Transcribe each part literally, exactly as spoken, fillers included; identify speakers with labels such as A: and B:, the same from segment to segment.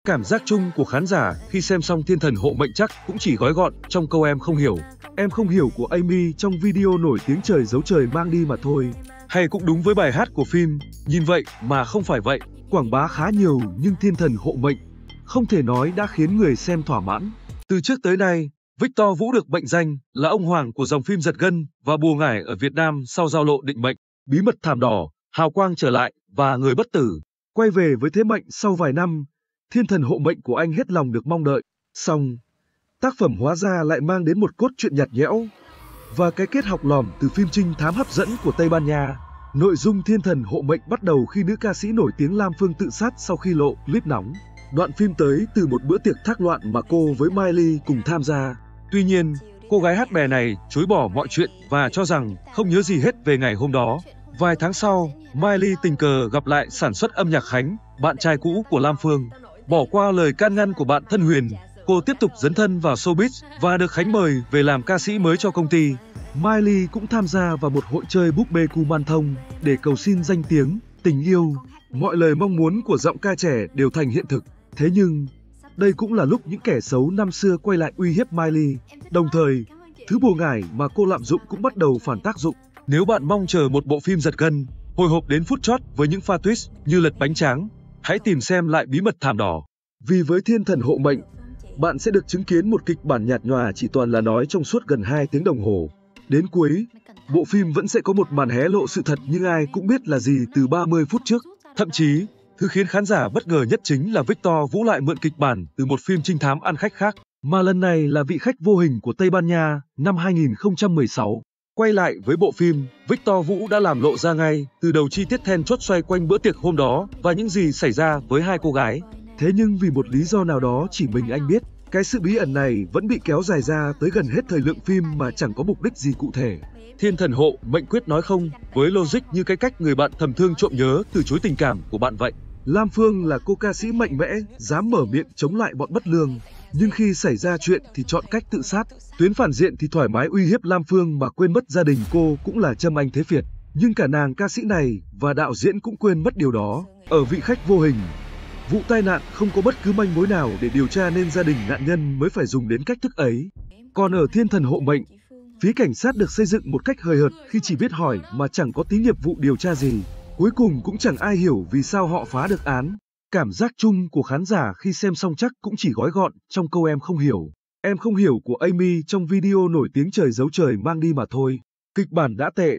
A: Cảm giác chung của khán giả khi xem xong Thiên Thần Hộ Mệnh chắc cũng chỉ gói gọn trong câu em không hiểu. Em không hiểu của Amy trong video nổi tiếng Trời Giấu Trời Mang Đi mà thôi. Hay cũng đúng với bài hát của phim, nhìn vậy mà không phải vậy. Quảng bá khá nhiều nhưng Thiên Thần Hộ Mệnh không thể nói đã khiến người xem thỏa mãn. Từ trước tới nay, Victor Vũ được mệnh danh là ông hoàng của dòng phim giật gân và bùa ngải ở Việt Nam sau giao lộ định mệnh, Bí Mật Thảm Đỏ, Hào Quang Trở Lại và Người Bất Tử. Quay về với thế mạnh sau vài năm, Thiên Thần Hộ Mệnh của anh hết lòng được mong đợi. Song, tác phẩm hóa ra lại mang đến một cốt truyện nhạt nhẽo và cái kết học lòm từ phim trinh thám hấp dẫn của Tây Ban Nha. Nội dung Thiên Thần Hộ Mệnh bắt đầu khi nữ ca sĩ nổi tiếng Lam Phương tự sát sau khi lộ clip nóng. Đoạn phim tới từ một bữa tiệc thác loạn mà cô với Miley cùng tham gia. Tuy nhiên, cô gái hát bè này chối bỏ mọi chuyện và cho rằng không nhớ gì hết về ngày hôm đó. Vài tháng sau, Miley tình cờ gặp lại sản xuất âm nhạc Khánh, bạn trai cũ của Lam Phương. Bỏ qua lời can ngăn của bạn thân Huyền, cô tiếp tục dấn thân vào showbiz và được Khánh mời về làm ca sĩ mới cho công ty. Miley cũng tham gia vào một hội chơi búp bê cu man thông để cầu xin danh tiếng, tình yêu. Mọi lời mong muốn của giọng ca trẻ đều thành hiện thực. Thế nhưng, đây cũng là lúc những kẻ xấu năm xưa quay lại uy hiếp Miley. Đồng thời, thứ bùa ngải mà cô lạm dụng cũng bắt đầu phản tác dụng. Nếu bạn mong chờ một bộ phim giật gân, hồi hộp đến phút chót với những pha twist như lật bánh tráng, hãy tìm xem lại Bí Mật Thảm Đỏ. Vì với Thiên Thần Hộ Mệnh, bạn sẽ được chứng kiến một kịch bản nhạt nhòa chỉ toàn là nói trong suốt gần hai tiếng đồng hồ. Đến cuối, bộ phim vẫn sẽ có một màn hé lộ sự thật nhưng ai cũng biết là gì từ ba mươi phút trước. Thậm chí, thứ khiến khán giả bất ngờ nhất chính là Victor Vũ lại mượn kịch bản từ một phim trinh thám ăn khách khác, mà lần này là vị khách vô hình của Tây Ban Nha năm hai nghìn không trăm mười sáu. Quay lại với bộ phim, Victor Vũ đã làm lộ ra ngay từ đầu chi tiết then chốt xoay quanh bữa tiệc hôm đó và những gì xảy ra với hai cô gái. Thế nhưng vì một lý do nào đó chỉ mình anh biết, cái sự bí ẩn này vẫn bị kéo dài ra tới gần hết thời lượng phim mà chẳng có mục đích gì cụ thể. Thiên Thần Hộ Mệnh quyết nói không với logic như cái cách người bạn thầm thương trộm nhớ từ chối tình cảm của bạn vậy. Lam Phương là cô ca sĩ mạnh mẽ, dám mở miệng chống lại bọn bất lương. Nhưng khi xảy ra chuyện thì chọn cách tự sát. Tuyến phản diện thì thoải mái uy hiếp Lam Phương mà quên mất gia đình cô cũng là Trâm Anh Thế Việt. Nhưng cả nàng ca sĩ này và đạo diễn cũng quên mất điều đó. Ở vị khách vô hình, vụ tai nạn không có bất cứ manh mối nào để điều tra nên gia đình nạn nhân mới phải dùng đến cách thức ấy. Còn ở Thiên Thần Hộ Mệnh, phía cảnh sát được xây dựng một cách hời hợt khi chỉ biết hỏi mà chẳng có tí nghiệp vụ điều tra gì. Cuối cùng cũng chẳng ai hiểu vì sao họ phá được án. Cảm giác chung của khán giả khi xem xong chắc cũng chỉ gói gọn trong câu em không hiểu. Em không hiểu của Amy trong video nổi tiếng Trời Giấu Trời Mang Đi mà thôi. Kịch bản đã tệ,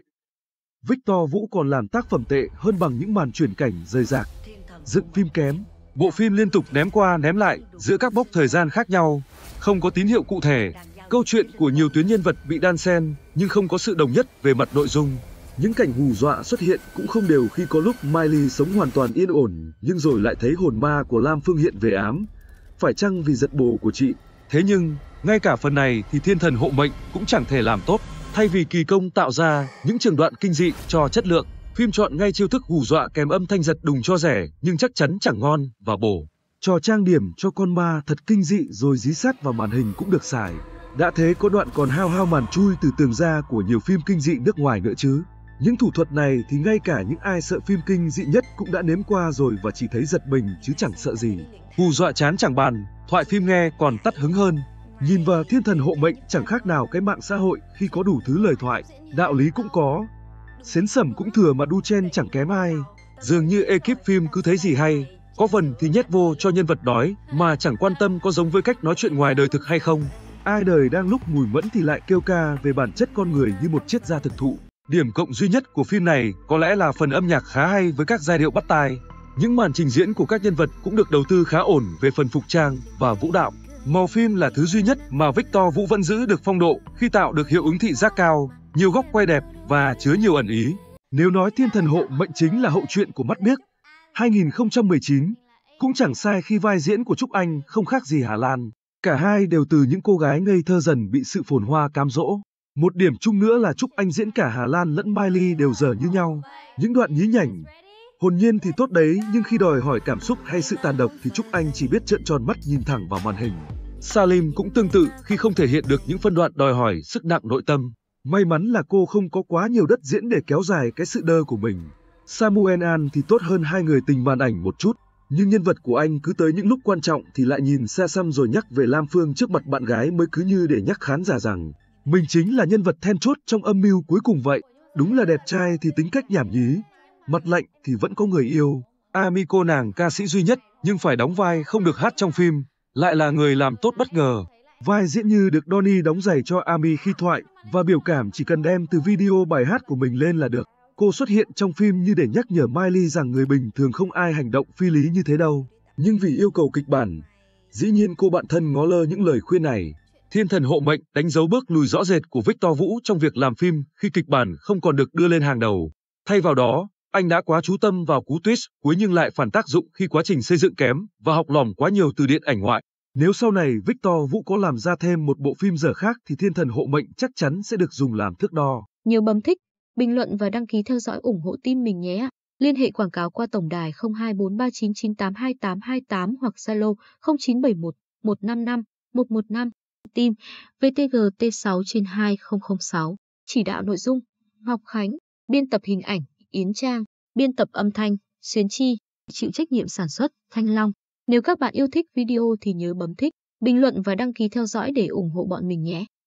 A: Victor Vũ còn làm tác phẩm tệ hơn bằng những màn chuyển cảnh rời rạc. Dựng phim kém, bộ phim liên tục ném qua ném lại giữa các mốc thời gian khác nhau, không có tín hiệu cụ thể. Câu chuyện của nhiều tuyến nhân vật bị đan xen nhưng không có sự đồng nhất về mặt nội dung. Những cảnh hù dọa xuất hiện cũng không đều khi có lúc Miley sống hoàn toàn yên ổn nhưng rồi lại thấy hồn ma của Lam Phương hiện về ám. Phải chăng vì giật bồ của chị? Thế nhưng, ngay cả phần này thì Thiên Thần Hộ Mệnh cũng chẳng thể làm tốt. Thay vì kỳ công tạo ra những trường đoạn kinh dị cho chất lượng, phim chọn ngay chiêu thức hù dọa kèm âm thanh giật đùng cho rẻ nhưng chắc chắn chẳng ngon và bổ. Trò trang điểm cho con ma thật kinh dị rồi dí sát vào màn hình cũng được xài. Đã thế có đoạn còn hao hao màn chui từ tường ra của nhiều phim kinh dị nước ngoài nữa chứ. Những thủ thuật này thì ngay cả những ai sợ phim kinh dị nhất cũng đã nếm qua rồi và chỉ thấy giật mình chứ chẳng sợ gì. Hù dọa chán chẳng bàn, thoại phim nghe còn tắt hứng hơn. Nhìn vào Thiên Thần Hộ Mệnh chẳng khác nào cái mạng xã hội khi có đủ thứ lời thoại, đạo lý cũng có. Xến sẩm cũng thừa mà đu chen chẳng kém ai. Dường như ekip phim cứ thấy gì hay, có phần thì nhét vô cho nhân vật nói mà chẳng quan tâm có giống với cách nói chuyện ngoài đời thực hay không. Ai đời đang lúc mùi mẫn thì lại kêu ca về bản chất con người như một triết gia thực thụ. Điểm cộng duy nhất của phim này có lẽ là phần âm nhạc khá hay với các giai điệu bắt tai. Những màn trình diễn của các nhân vật cũng được đầu tư khá ổn về phần phục trang và vũ đạo. Màu phim là thứ duy nhất mà Victor Vũ vẫn giữ được phong độ khi tạo được hiệu ứng thị giác cao, nhiều góc quay đẹp và chứa nhiều ẩn ý. Nếu nói Thiên Thần Hộ Mệnh chính là hậu truyện của Mắt Biếc hai nghìn không trăm mười chín, cũng chẳng sai khi vai diễn của Trúc Anh không khác gì Hà Lan. Cả hai đều từ những cô gái ngây thơ dần bị sự phồn hoa cám dỗ. Một điểm chung nữa là Trúc Anh diễn cả Hà Lan lẫn Miley đều dở như nhau. Những đoạn nhí nhảnh, hồn nhiên thì tốt đấy, nhưng khi đòi hỏi cảm xúc hay sự tàn độc thì Trúc Anh chỉ biết trợn tròn mắt nhìn thẳng vào màn hình. Salim cũng tương tự khi không thể hiện được những phân đoạn đòi hỏi sức nặng nội tâm. May mắn là cô không có quá nhiều đất diễn để kéo dài cái sự đơ của mình. Samuel An thì tốt hơn hai người tình màn ảnh một chút. Nhưng nhân vật của anh cứ tới những lúc quan trọng thì lại nhìn xa xăm rồi nhắc về Lam Phương trước mặt bạn gái mới cứ như để nhắc khán giả rằng mình chính là nhân vật then chốt trong âm mưu cuối cùng vậy. Đúng là đẹp trai thì tính cách nhảm nhí, mặt lạnh thì vẫn có người yêu. Ami cô nàng ca sĩ duy nhất nhưng phải đóng vai không được hát trong phim, lại là người làm tốt bất ngờ. Vai diễn như được Donnie đóng giày cho Ami khi thoại và biểu cảm chỉ cần đem từ video bài hát của mình lên là được. Cô xuất hiện trong phim như để nhắc nhở Miley rằng người bình thường không ai hành động phi lý như thế đâu. Nhưng vì yêu cầu kịch bản, dĩ nhiên cô bạn thân ngó lơ những lời khuyên này. Thiên thần hộ mệnh đánh dấu bước lùi rõ rệt của Victor Vũ trong việc làm phim khi kịch bản không còn được đưa lên hàng đầu. Thay vào đó, anh đã quá chú tâm vào cú twist cuối nhưng lại phản tác dụng khi quá trình xây dựng kém và học lỏm quá nhiều từ điện ảnh ngoại. Nếu sau này Victor Vũ có làm ra thêm một bộ phim dở khác thì Thiên thần hộ mệnh chắc chắn sẽ được dùng làm thước đo.
B: Nhớ bấm thích, bình luận và đăng ký theo dõi ủng hộ team mình nhé. Liên hệ quảng cáo qua tổng đài không hai bốn ba chín chín tám hai tám hai tám hoặc Zalo không chín bảy một một năm năm một một năm. Team vê tê giê T sáu trên hai không không sáu. Chỉ đạo nội dung Ngọc Khánh, biên tập hình ảnh Yến Trang, biên tập âm thanh Xuyến Chi, chịu trách nhiệm sản xuất Thanh Long. Nếu các bạn yêu thích video thì nhớ bấm thích, bình luận và đăng ký theo dõi để ủng hộ bọn mình nhé.